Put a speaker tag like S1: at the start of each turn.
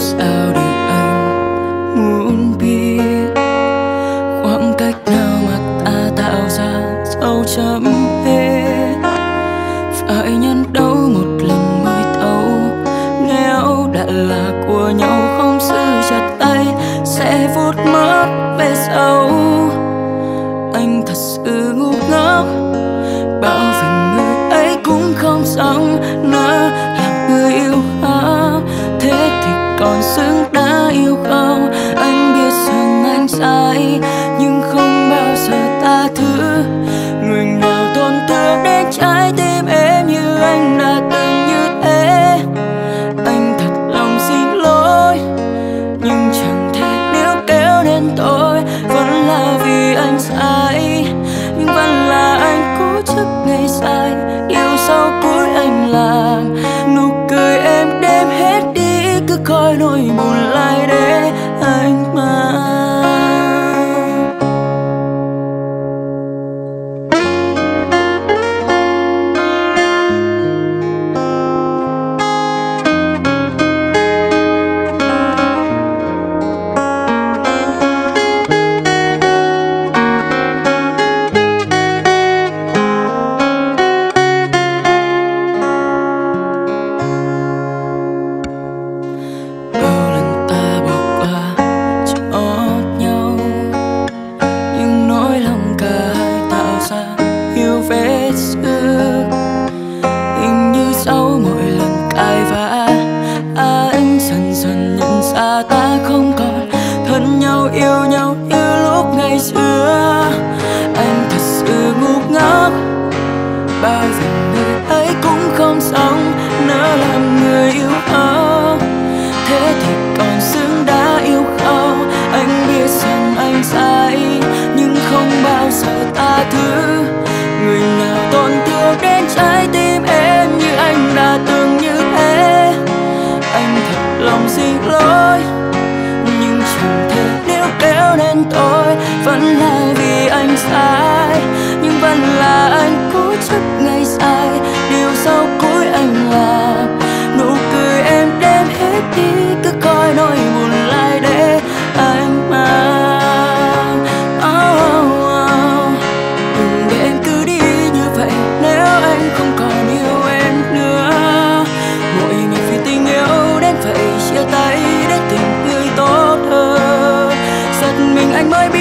S1: sao điều anh muốn biết khoảng cách nào mà ta tạo ra dấu chấm hết. Phải nhân đâu một lần mới thấu, nếu đã là của nhau không giữ chặt tay sẽ vụt mất về sau. Anh thật sự ngu ngốc, bao về người ấy cũng không giống nữa là người yêu hả? Thế thì còn xứng đã yêu không? Anh biết rằng anh sai nhưng không bao giờ tha thứ. Người nào tổn thương đến trái tim em như anh đã từng như thế. Anh thật lòng xin lỗi nhưng chẳng thể níu kéo đến tôi. Vẫn là vì anh sai nhưng vẫn là anh cố chấp ngày dài. Điều sau cuối anh làm, nụ cười em đem hết đi, cứ coi nỗi buồn lại để anh mang. Ta không còn thân nhau yêu nhau như lúc ngày xưa. Anh thật sự ngu ngốc, bao giờ người ấy cũng không sống nữa làm người yêu không. Thế thì còn xứng đã yêu không? Anh biết rằng anh sai nhưng không bao giờ tha thứ. Người nào tổn thương đến trái tim em như anh đã từng như thế. Anh thật lòng xin lỗi nhưng chẳng thể níu kéo nên tôi. Vẫn là vì anh sai nhưng vẫn là anh cố chấp ngày dài. Điều sau cuối anh làm, nụ cười em đem hết đi, cứ coi nỗi buồn lại để anh mang. Đừng để em cứ đi như vậy nếu anh không còn yêu em nữa. Mọi người vì tình yêu đến vậy chia tay để tìm người tốt hơn. Giật mình anh mới